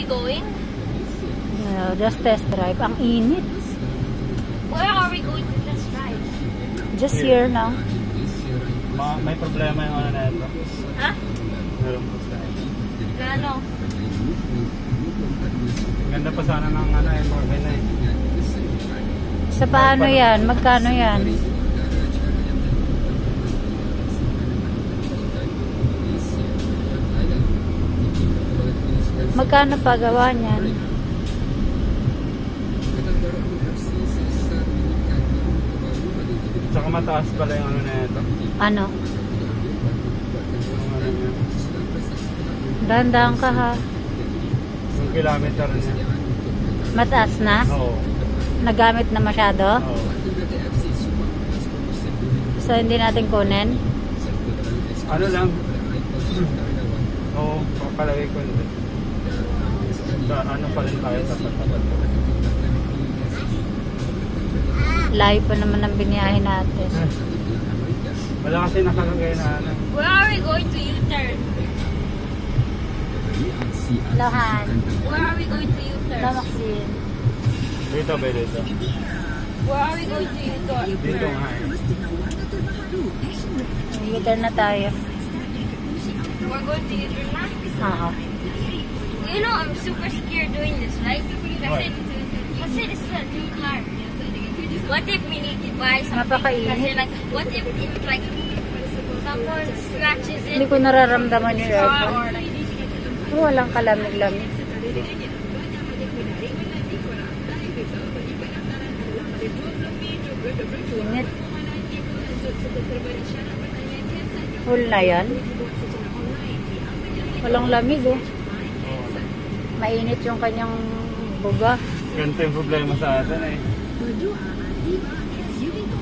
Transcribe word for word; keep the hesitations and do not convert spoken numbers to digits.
going? No, just test drive. Ang init. Where are we going to test drive? Just here now. Ma may problema yung ano na ito. Ha? Meron po sa ito. Na ano? Ganda pa sana ng ano eh, Morgan na eh. Sa paano yan? Magkano yan? Magkano pa gawa niyan? Tsaka mataas pala yung ano na ito. Ano? Yung ano niya. Dahan-dahan ka ha. Yung kilometer niya. Mataas na? Oo. Nagamit na masyado? Oo. So hindi natin kunin? Ano lang? Oo, papalagay ko nito. Sa ano pa rin tayo tapat-tapat. Layo pa naman ang biniyahin natin. Wala kasi nakalagay na ano. Where are we going to U-turn? Lahan. Where are we going to U-turn? Lamaksin. Dito ba dito? Where are we going to U-turn? Dito nga eh. U-turn na tayo. We're going to U-turn na? Oo. You know, I'm super scared doing this, right? Kasi, kasi this is a new car. What if we need to buy something? Napakainit. Kasi like, what if it like, someone scratches it? Hindi ko nararamdaman yung aircon. Or like, Oh, walang kalamig-lamig. Init. Full na yan. Walang lamig oh. Mainit yung kanyang buga. Ganito yung problema sa atin eh.